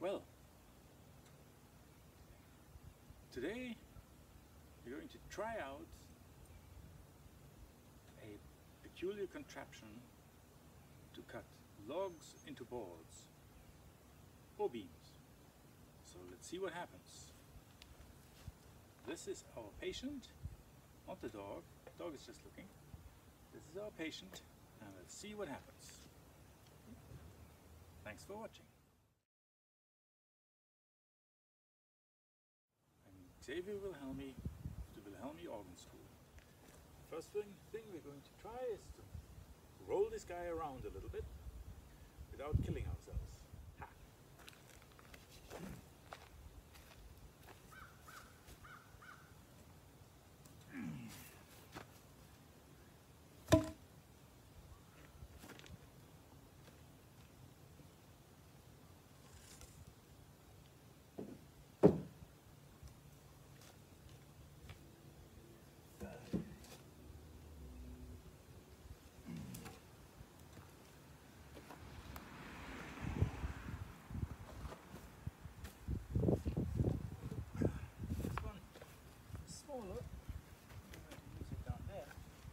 Well, today we're going to try out a peculiar contraption to cut logs into boards or beams. So let's see what happens. This is our patient, not the dog. The dog is just looking. This is our patient, and let's see what happens. Thanks for watching. I'm Xavier Wilhelmy of the Wilhelmy Organ School. First thing we're going to try is to roll this guy around a little bit without killing ourselves. Ha. Smaller. Use it down there.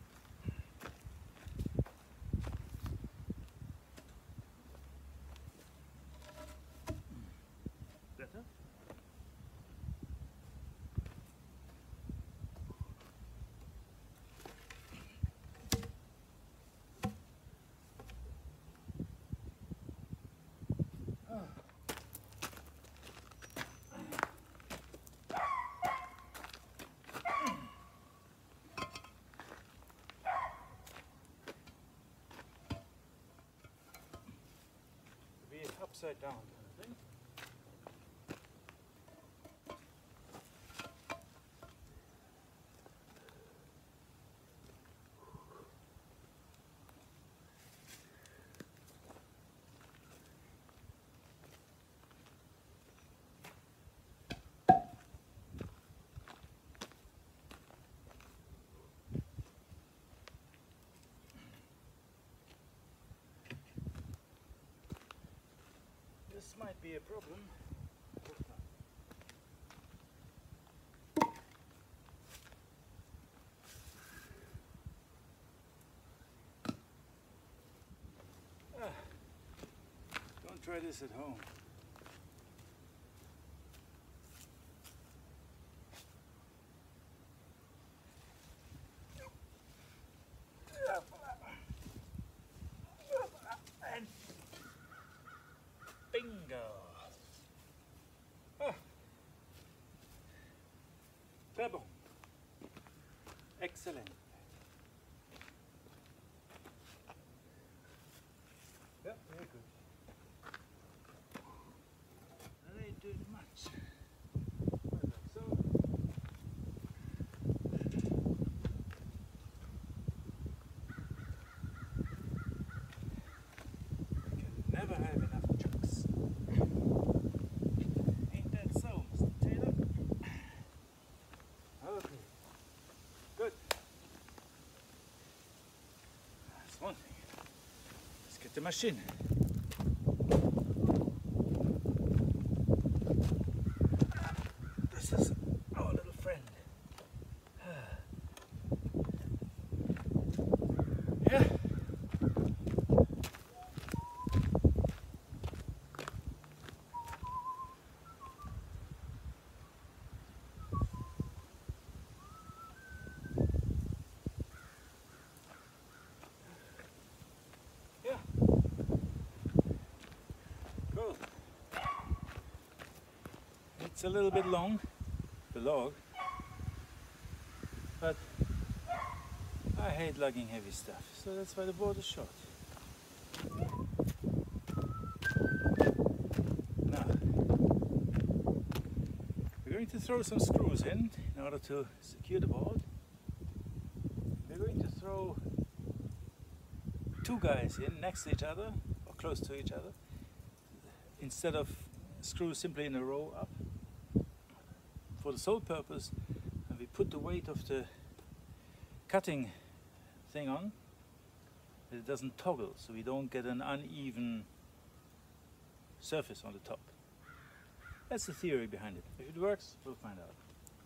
Better? Upside down kind of thing. This might be a problem. Don't try this at home. And bingo! Très bon. Excellent. Yeah, very good. I didn't do much. Like so. You can never have enough chunks. Ain't that so, Mr. Taylor? Okay. Good. That's one thing. Let's get the machine. This is our little friend. Yeah. Cool. It's a little bit long, the log, but I hate lugging heavy stuff, so that's why the board is short. Now, we're going to throw some screws in order to secure the board. We're going to throw two guys in next to each other, or close to each other, instead of screws simply in a row up, for the sole purpose, and we put the weight of the cutting thing on, it doesn't toggle, so we don't get an uneven surface on the top. That's the theory behind it. If it works, we'll find out.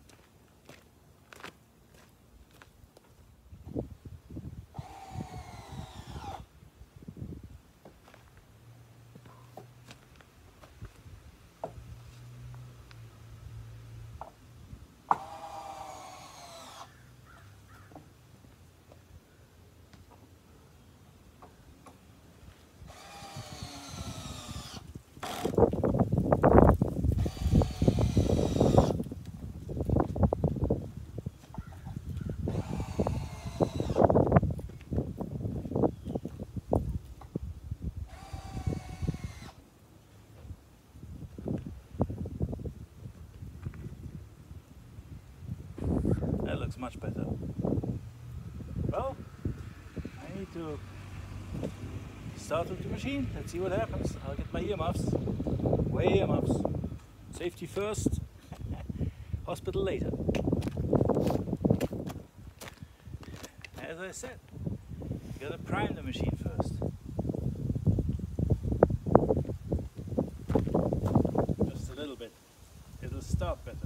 That looks much better. Well, I need to start with the machine. Let's see what happens. I'll get my earmuffs. Way earmuffs. Safety first. Hospital later. As I said, you gotta prime the machine first. Just a little bit. It'll start better.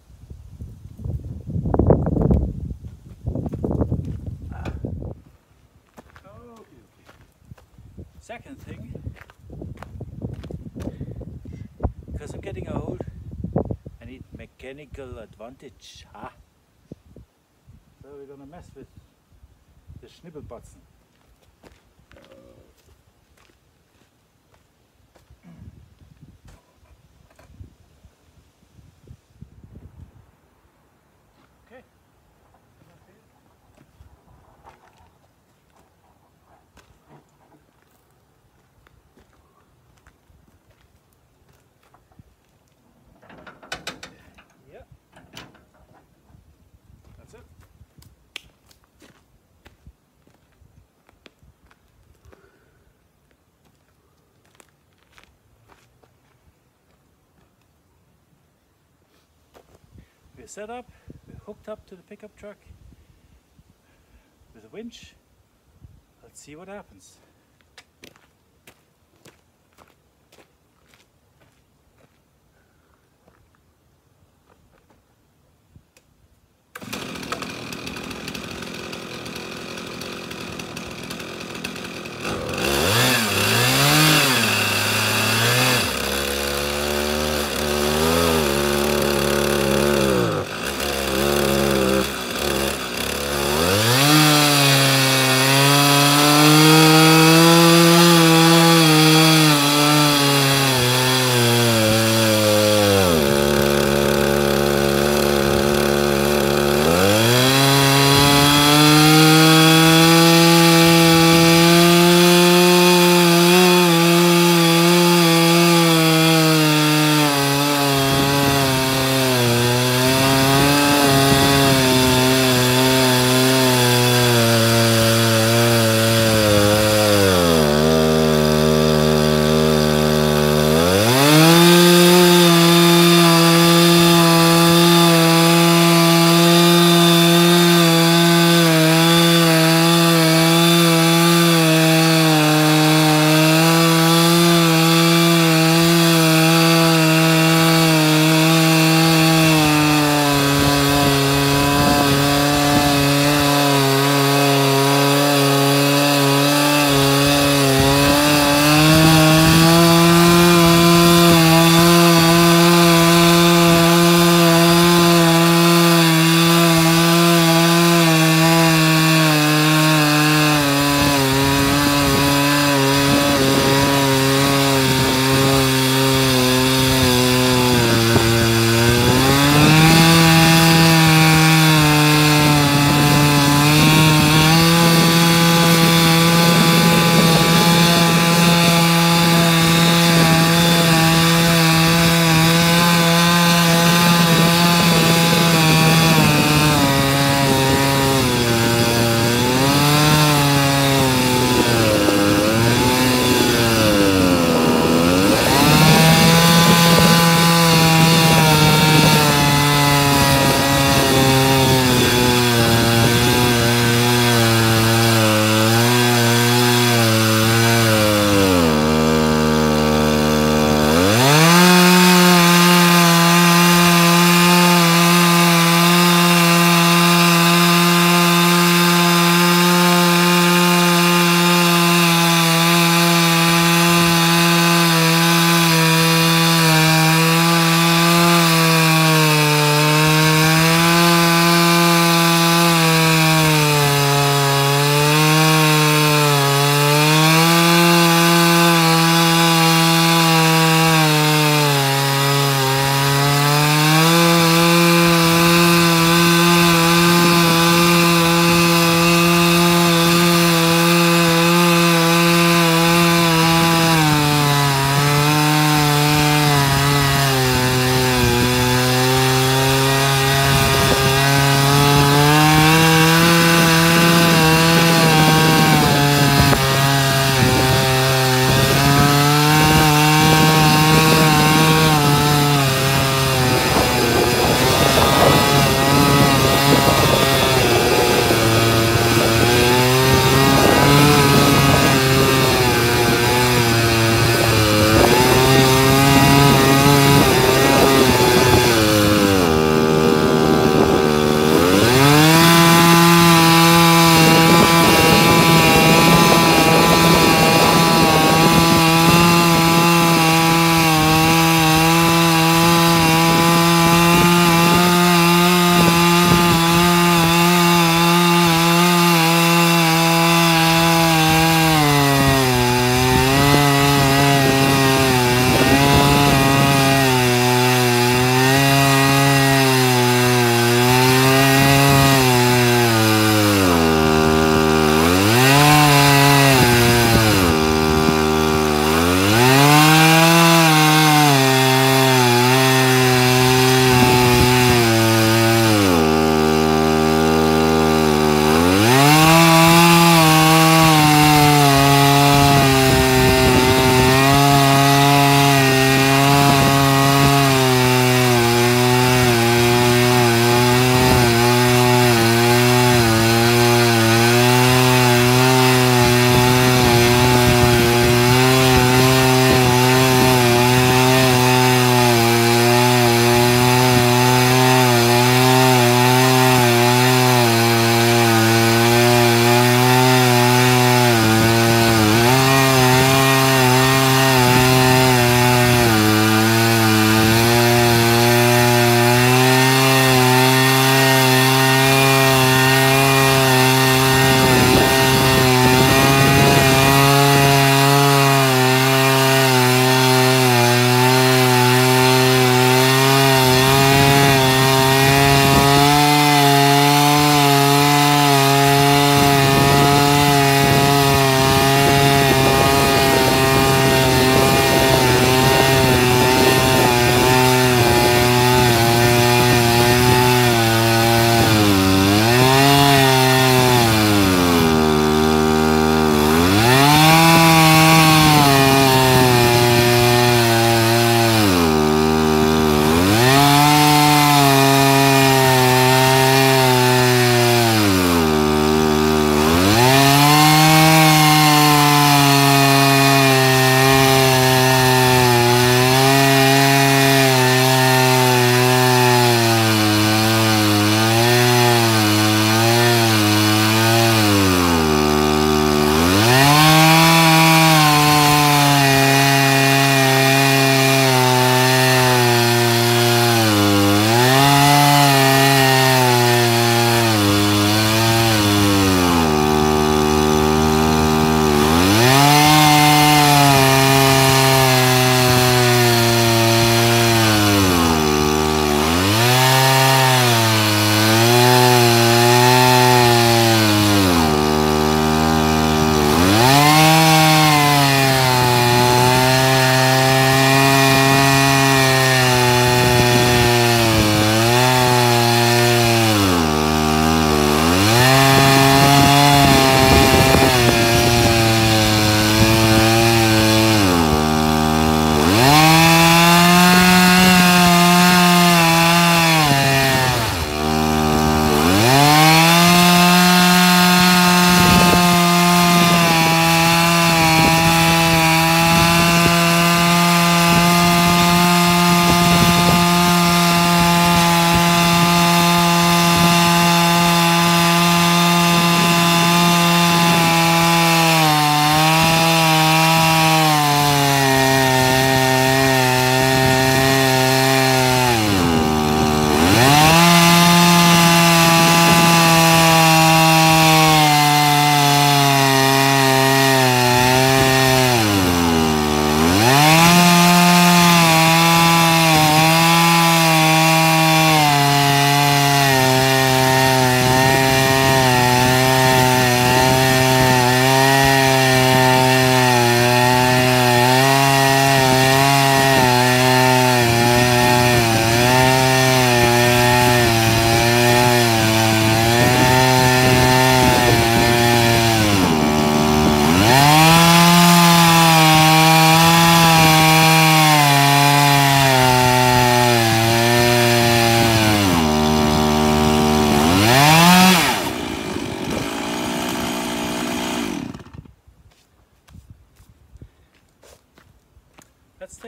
Second thing, because I'm getting old, I need mechanical advantage. Ah. So we're gonna mess with the Schnibbelbotzen. Okay. That's it. We're set up, we're hooked up to the pickup truck with a winch. Let's see what happens.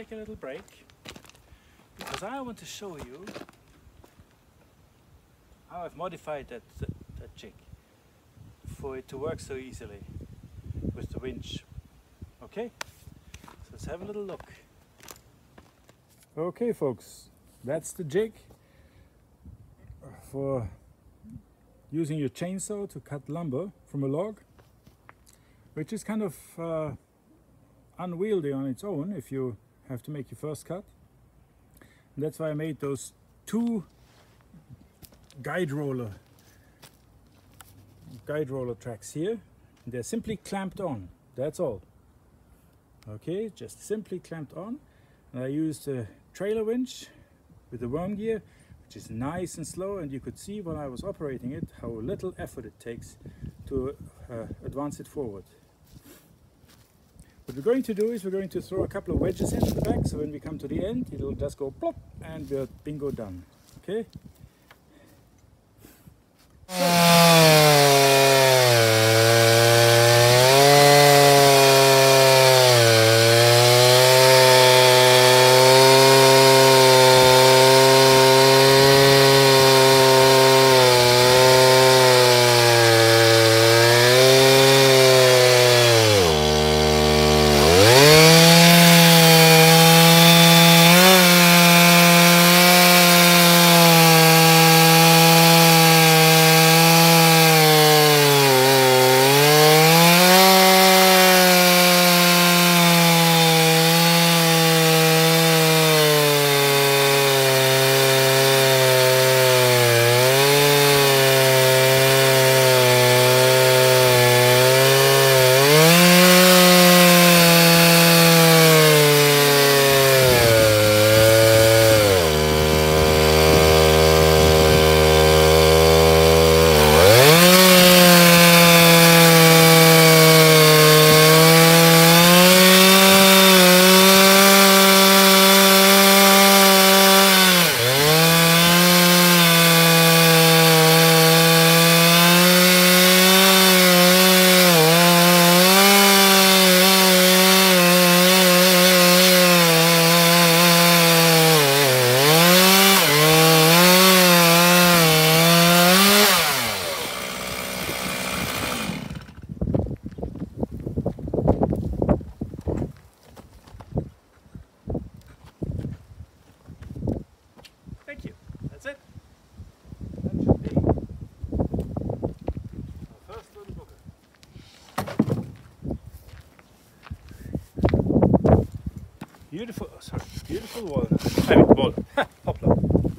take a little break because I want to show you how I've modified that jig for it to work so easily with the winch. Okay, so let's have a little look. Okay folks, that's the jig for using your chainsaw to cut lumber from a log, which is kind of unwieldy on its own if you have to make your first cut. And that's why I made those two guide roller tracks here. They're simply clamped on, that's all. Okay, just simply clamped on. And I used a trailer winch with the worm gear, which is nice and slow, and you could see when I was operating it how little effort it takes to advance it forward. What we're going to do is we're going to throw a couple of wedges into the back, so when we come to the end it'll just go plop and we're bingo done. Okay? Thank you. That's it. That should be our first little booker. Beautiful, oh, sorry, beautiful walnut. I mean, walnut. Ha! Poplar.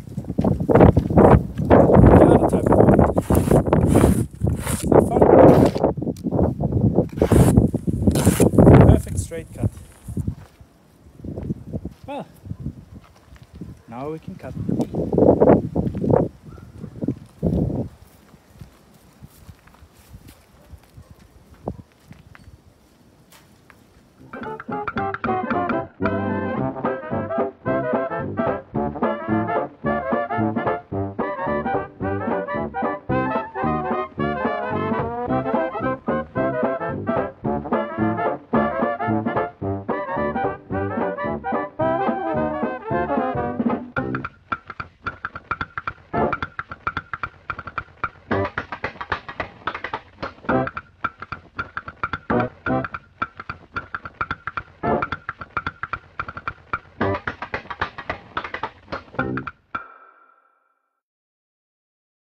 Another type of walnut. Is that fun? Perfect straight cut. Well, now we can cut.